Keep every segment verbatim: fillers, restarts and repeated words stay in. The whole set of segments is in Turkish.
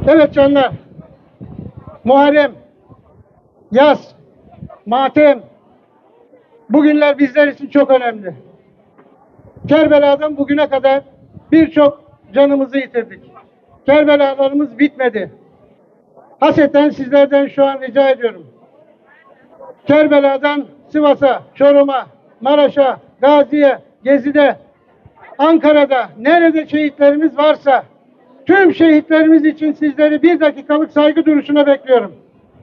Evet canlar, Muharrem, yaz, matem, bugünler bizler için çok önemli. Kerbela'dan bugüne kadar birçok canımızı yitirdik. Kerbelalarımız bitmedi. Hasreten sizlerden şu an rica ediyorum. Kerbela'dan Sivas'a, Çorum'a, Maraş'a, Gazi'ye, Gezi'de, Ankara'da, nerede şehitlerimiz varsa tüm şehitlerimiz için sizleri bir dakikalık saygı duruşuna bekliyorum.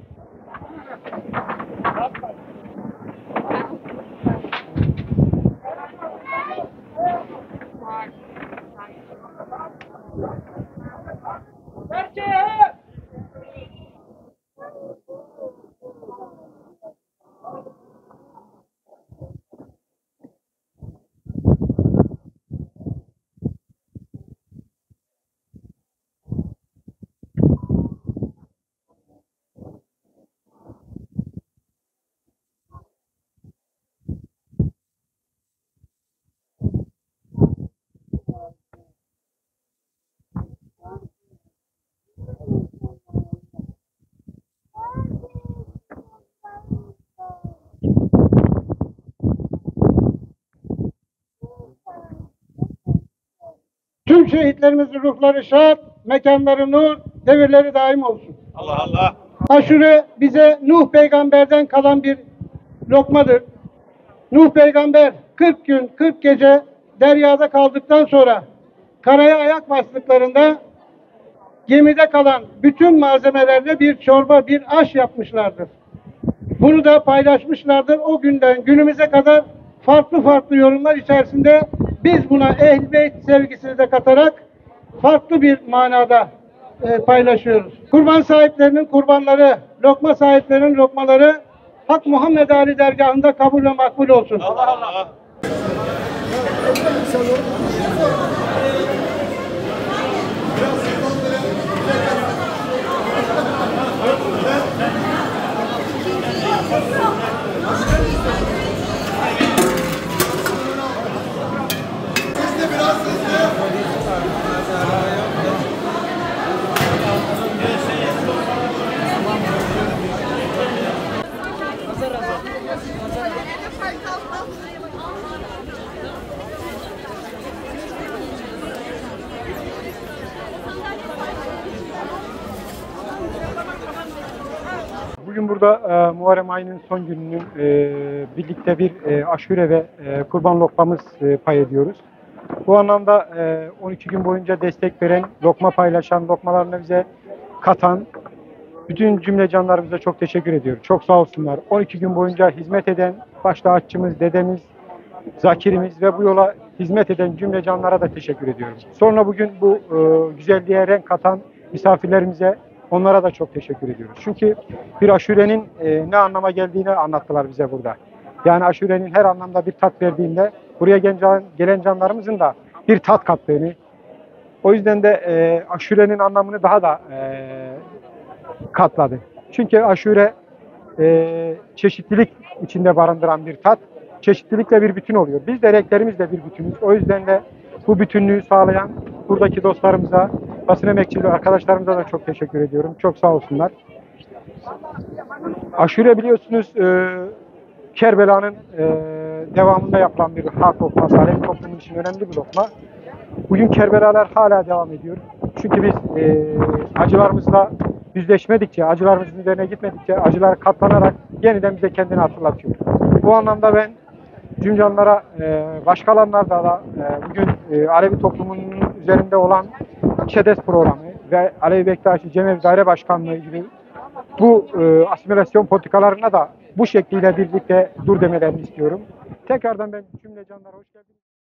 Tüm şehitlerimizin ruhları şad, mekanları nur, devirleri daim olsun. Allah Allah. Aşure bize Nuh peygamberden kalan bir lokmadır. Nuh peygamber kırk gün kırk gece deryada kaldıktan sonra karaya ayak bastıklarında gemide kalan bütün malzemelerle bir çorba, bir aş yapmışlardır. Bunu da paylaşmışlardır. O günden günümüze kadar farklı farklı yorumlar içerisinde biz buna Ehl-i Beyt sevgisini de katarak farklı bir manada e, paylaşıyoruz. Kurban sahiplerinin kurbanları, lokma sahiplerinin lokmaları Hak Muhammed Ali dergahında kabul ve makbul olsun. Allah Allah. Bugün burada e, Muharrem ayının son gününün e, birlikte bir e, aşure ve e, kurban lokmamız e, pay ediyoruz. Bu anlamda e, on iki gün boyunca destek veren, lokma paylaşan, lokmalarını bize katan bütün cümle canlarımıza çok teşekkür ediyorum. Çok sağ olsunlar. on iki gün boyunca hizmet eden, başta aşçımız, dedemiz, zakirimiz ve bu yola hizmet eden cümle canlara da teşekkür ediyorum. Sonra bugün bu e, güzelliğe renk katan misafirlerimize, onlara da çok teşekkür ediyoruz. Çünkü bir aşurenin e, ne anlama geldiğini anlattılar bize burada. Yani aşurenin her anlamda bir tat verdiğinde buraya gelen, gelen canlarımızın da bir tat kattığını, o yüzden de e, aşurenin anlamını daha da e, katladı. Çünkü aşure e, çeşitlilik içinde barındıran bir tat, çeşitlilikle bir bütün oluyor. Biz de renklerimizle bir bütünüz. O yüzden de bu bütünlüğü sağlayan buradaki dostlarımıza, basın emekçileri arkadaşlarımıza da çok teşekkür ediyorum. Çok sağ olsunlar. Aşure biliyorsunuz e, Kerbela'nın e, devamında yapılan bir halk lokması, Alevi toplumun için önemli bir lokma. Bugün Kerbelalar hala devam ediyor. Çünkü biz e, acılarımızla yüzleşmedikçe, acılarımızın üzerine gitmedikçe acılar katlanarak yeniden bize kendini hatırlatıyor. Bu anlamda ben cümcanlara, e, başka alanlarda da e, bugün e, Alevi toplumunun üzerinde olan ÇEDES programı ve Alevi Bektaşi Cemevi Daire Başkanlığı gibi bu e, asimilasyon politikalarına da bu şekliyle birlikte dur demelerini istiyorum. Tekrardan ben cümle canlara hoş geldiniz.